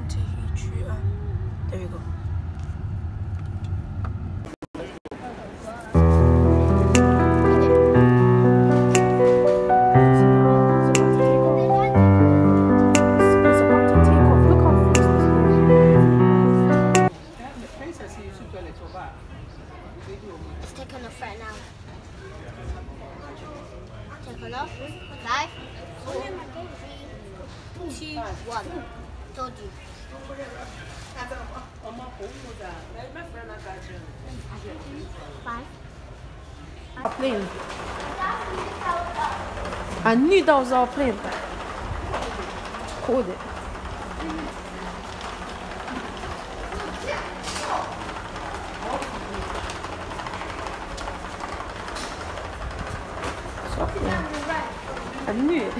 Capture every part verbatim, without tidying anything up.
Tahiti. Uh, there you go. It's taking off right now. Taking off. Five, four, three, two, one. Told you. Five. Our plane. I knew that was our plane. Called it. I knew it.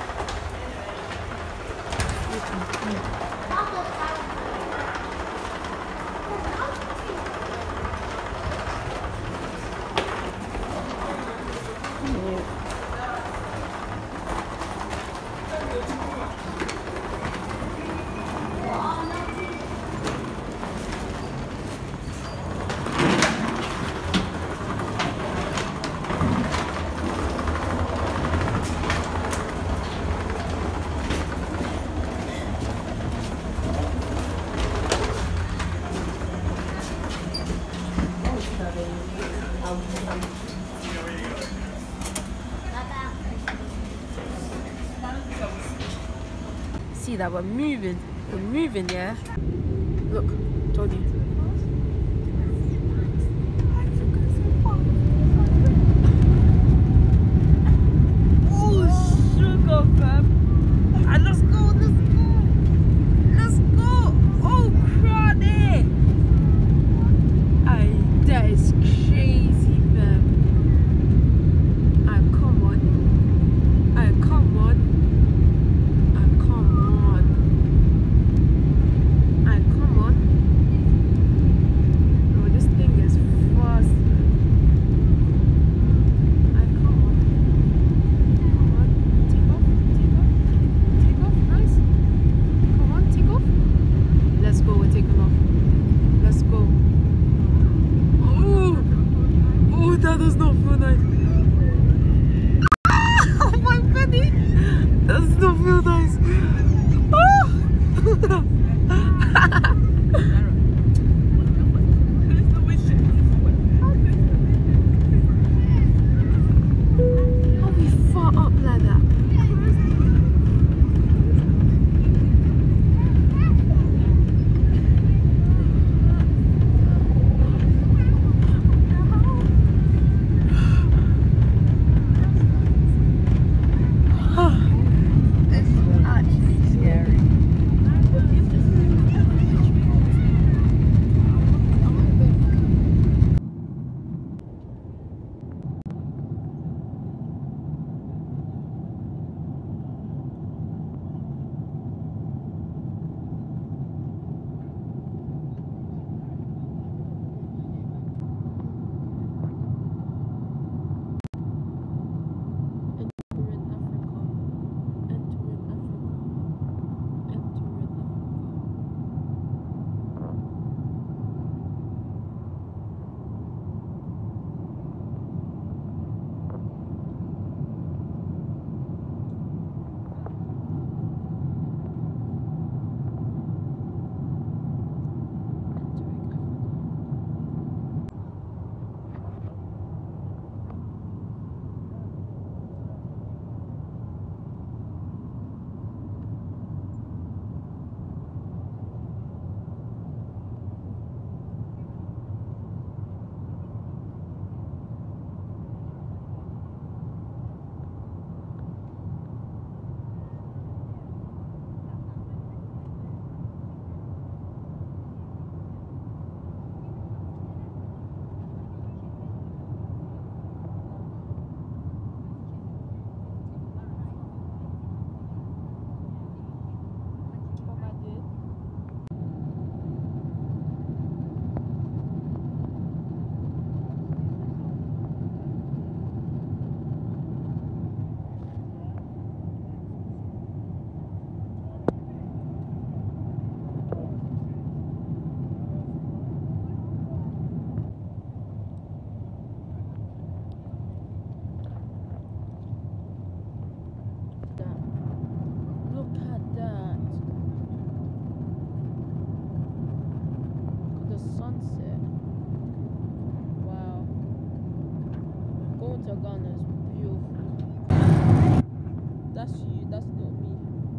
See that we're moving, we're moving, yeah. Look, told you. Oh, sugar, fam. And let's go, let's go, let's go. Oh, cruddy. Aye, that is crazy, fam. Aye, come on. Aye, come on. Ghana is beautiful. That's you, that's not me.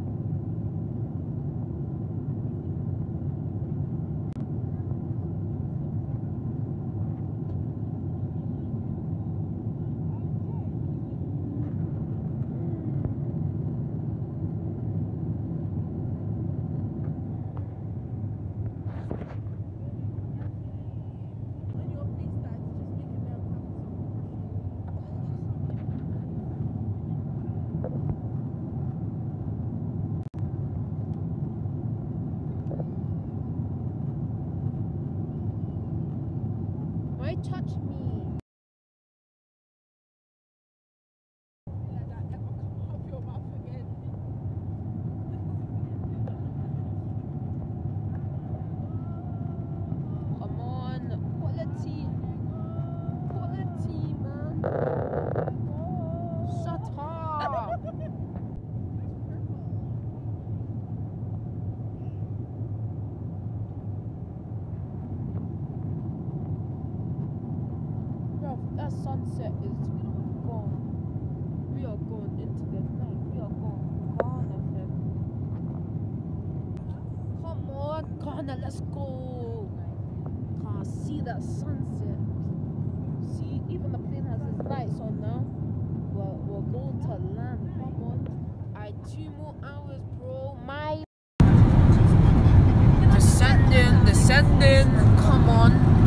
Why touch me? Come on, quality, quality, man. Shut up. Bro, that sunset is gone. We are going into the night. We are going Ghana, fam. Come on, Ghana, let's go. Can't see that sunset. See, even the plane has its lights on now. We're, we're going to land. Come on. Alright, two more hours, bro. My descending, descending. Come on.